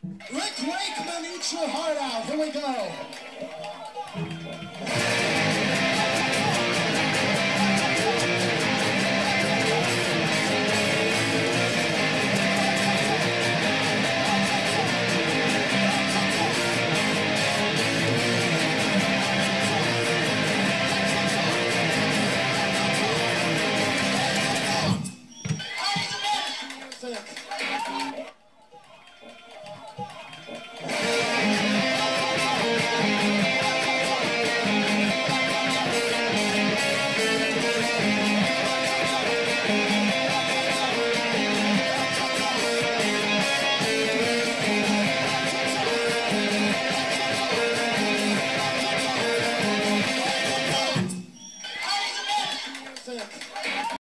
Rick Wakeman, eat your heart out. Here we go. Sick.